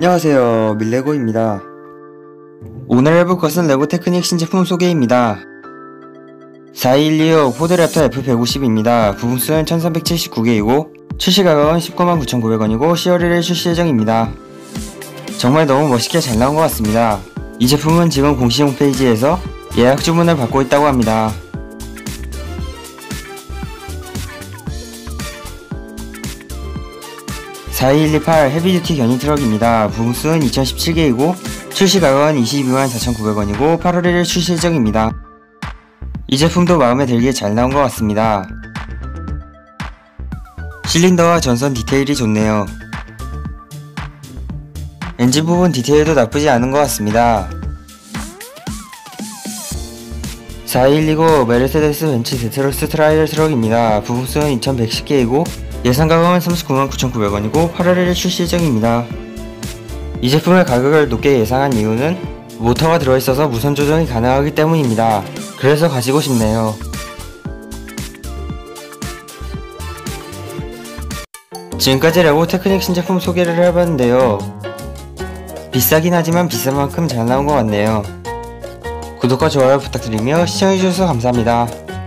안녕하세요, 밀레고입니다. 오늘 해볼 것은 레고 테크닉 신제품 소개입니다. 4212 포드랩터 F150입니다. 부품수는 1379개이고 출시가격은 199,900원이고 10월 1일 출시 예정입니다. 정말 너무 멋있게 잘 나온 것 같습니다. 이 제품은 지금 공식 홈페이지에서 예약 주문을 받고 있다고 합니다. (4218) 헤비듀티 견인 트럭입니다. 부품수는 2017개이고 출시가격은 224,900원이고 8월 1일 출시 예정입니다. 이 제품도 마음에 들게 잘 나온 것 같습니다. 실린더와 전선 디테일이 좋네요. 엔진 부분 디테일도 나쁘지 않은 것 같습니다. 4219 메르세데스 벤츠 제트로스 트라이얼 트럭입니다. 부품수는 2110개이고 예상가격은 399,900원이고 8월 1일 출시 예정입니다. 이 제품의 가격을 높게 예상한 이유는 모터가 들어있어서 무선 조정이 가능하기 때문입니다. 그래서 가지고 싶네요. 지금까지 레고 테크닉 신제품 소개를 해봤는데요. 비싸긴 하지만 비싼 만큼 잘 나온 것 같네요. 구독과 좋아요 부탁드리며 시청해주셔서 감사합니다.